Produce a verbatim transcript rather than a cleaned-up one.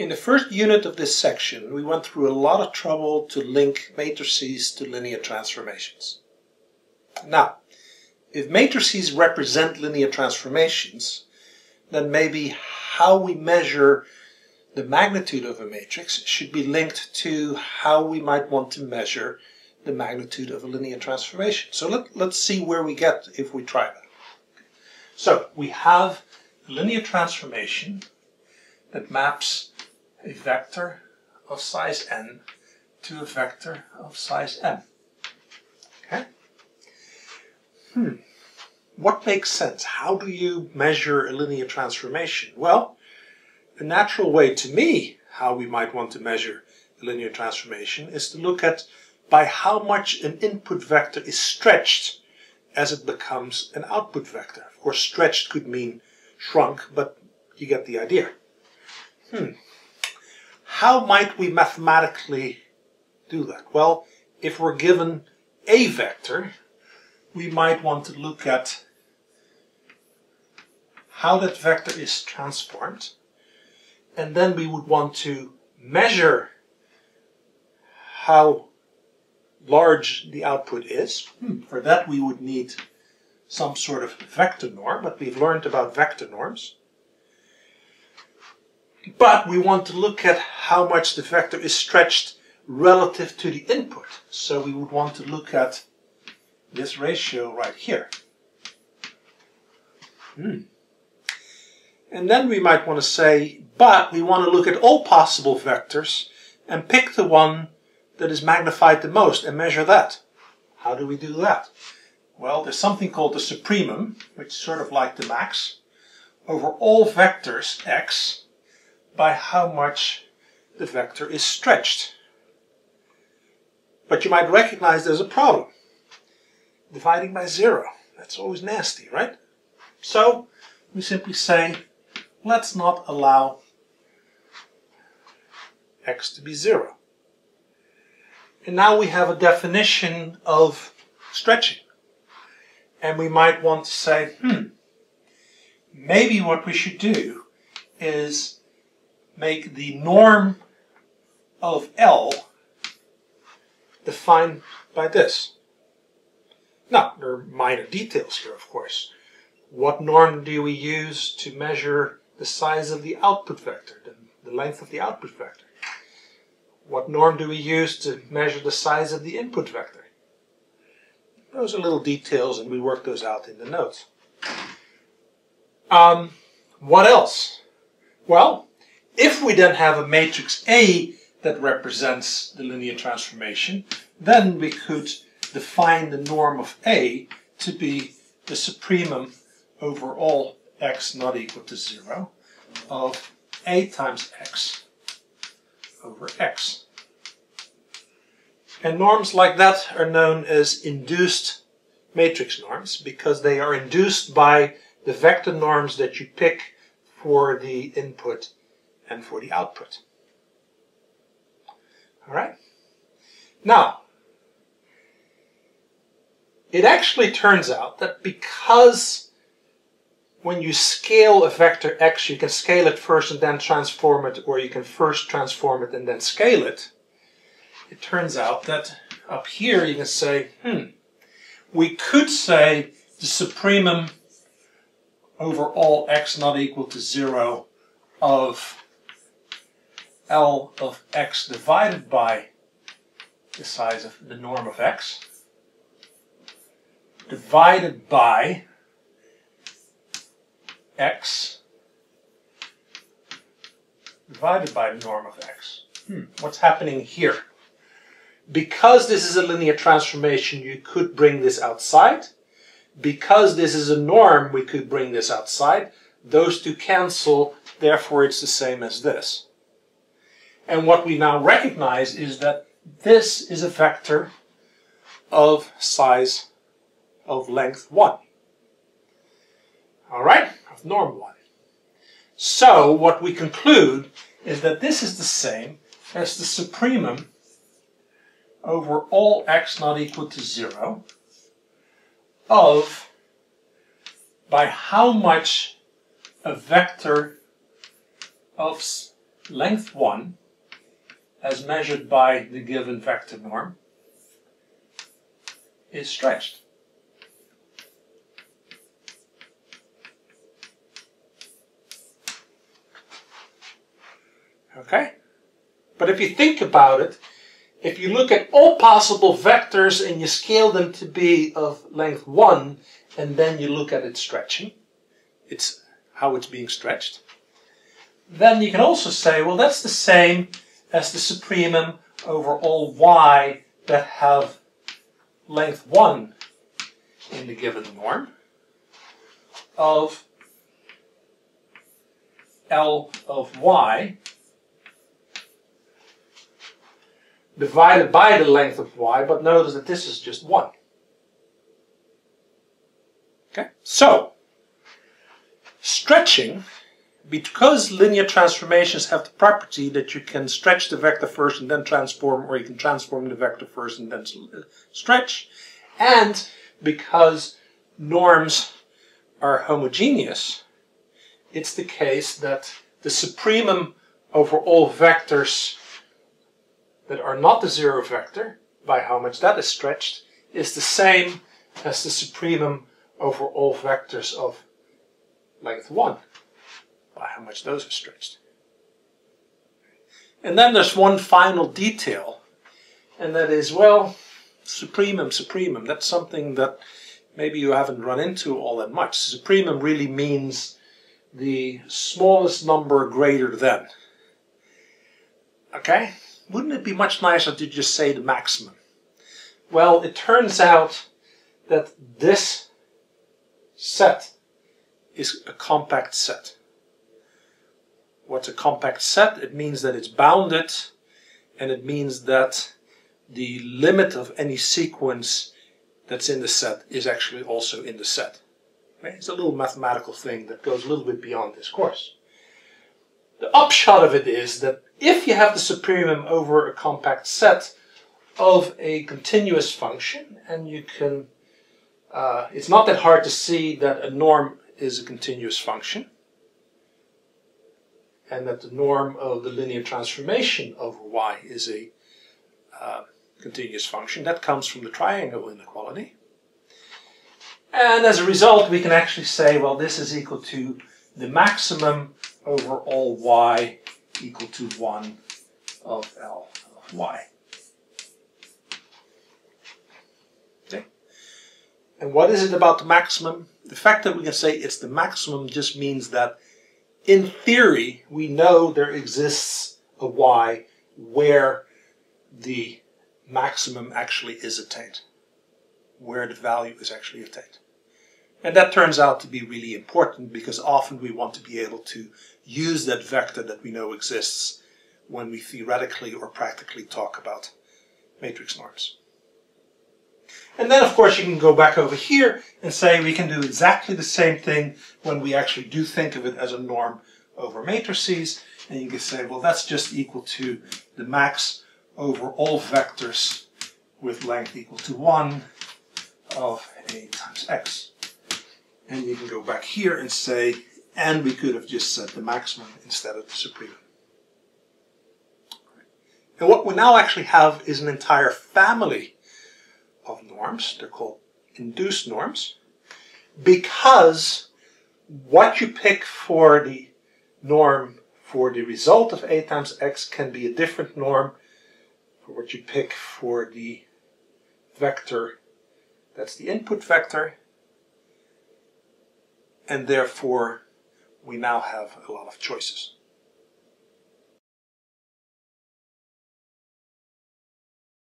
In the first unit of this section, we went through a lot of trouble to link matrices to linear transformations. Now, if matrices represent linear transformations, then maybe how we measure the magnitude of a matrix should be linked to how we might want to measure the magnitude of a linear transformation. So let, let's see where we get if we try that. So we have a linear transformation that maps a vector of size n to a vector of size m. Okay? Hmm. What makes sense? How do you measure a linear transformation? Well, a natural way to me how we might want to measure a linear transformation is to look at by how much an input vector is stretched as it becomes an output vector. Of course, stretched could mean shrunk, but you get the idea. Hmm. How might we mathematically do that? Well, if we're given a vector, we might want to look at how that vector is transformed, and then we would want to measure how large the output is. Hmm. For that we would need some sort of vector norm, but we've learned about vector norms. But we want to look at how much the vector is stretched relative to the input. So we would want to look at this ratio right here. Hmm. And then we might want to say, but we want to look at all possible vectors and pick the one that is magnified the most and measure that. How do we do that? Well, there's something called the supremum, which is sort of like the max, over all vectors x by how much the vector is stretched. But you might recognize there's a problem. Dividing by zero. That's always nasty, right? So we simply say, let's not allow x to be zero. And now we have a definition of stretching. And we might want to say, hmm, maybe what we should do is make the norm of L defined by this. Now, there are minor details here, of course. What norm do we use to measure the size of the output vector, the, the length of the output vector? What norm do we use to measure the size of the input vector? Those are little details, and we work those out in the notes. Um, what else? Well, if we then have a matrix A that represents the linear transformation, then we could define the norm of A to be the supremum over all x not equal to zero of A times x over x. And norms like that are known as induced matrix norms because they are induced by the vector norms that you pick for the input and for the output. All right? Now, it actually turns out that because when you scale a vector x, you can scale it first and then transform it, or you can first transform it and then scale it. It turns out that up here you can say, hmm, we could say the supremum over all x not equal to zero of L of x divided by the size of the norm of x divided by x divided by the norm of x. Hmm. What's happening here? Because this is a linear transformation, you could bring this outside. Because this is a norm, we could bring this outside. Those two cancel, therefore it's the same as this. And what we now recognize is that this is a vector of size of length one. All right, of norm one. So what we conclude is that this is the same as the supremum over all x not equal to zero of by how much a vector of length one as measured by the given vector norm is stretched. Okay? But if you think about it, if you look at all possible vectors and you scale them to be of length one, and then you look at its stretching, it's how it's being stretched, then you can also say, well, that's the same as the supremum over all y that have length one in the given norm of L of y divided by the length of y, but notice that this is just one. Okay, so stretching, because linear transformations have the property that you can stretch the vector first and then transform, or you can transform the vector first and then stretch, and because norms are homogeneous, it's the case that the supremum over all vectors that are not the zero vector, by how much that is stretched, is the same as the supremum over all vectors of length one, by how much those are stretched. And then there's one final detail, and that is, well, supremum, supremum, that's something that maybe you haven't run into all that much. Supremum really means the smallest number greater than. Okay? Wouldn't it be much nicer to just say the maximum? Well, it turns out that this set is a compact set. What's a compact set? It means that it's bounded, and it means that the limit of any sequence that's in the set is actually also in the set. Okay? It's a little mathematical thing that goes a little bit beyond this course. The upshot of it is that if you have the supremum over a compact set of a continuous function, and you can, uh, it's not that hard to see that a norm is a continuous function, and that the norm of the linear transformation over y is a uh, continuous function. That comes from the triangle inequality. And as a result, we can actually say, well, this is equal to the maximum over all y equal to one of L of y. Okay. And what is it about the maximum? The fact that we can say it's the maximum just means that in theory we know there exists a y where the maximum actually is attained, where the value is actually attained. And that turns out to be really important, because often we want to be able to use that vector that we know exists when we theoretically or practically talk about matrix norms. And then, of course, you can go back over here and say we can do exactly the same thing when we actually do think of it as a norm over matrices. And you can say, well, that's just equal to the max over all vectors with length equal to one of A times X. And you can go back here and say, and we could have just said the maximum instead of the supremum. And what we now actually have is an entire family of norms. They're called induced norms, because what you pick for the norm for the result of A times X can be a different norm for what you pick for the vector that's the input vector. And therefore, we now have a lot of choices.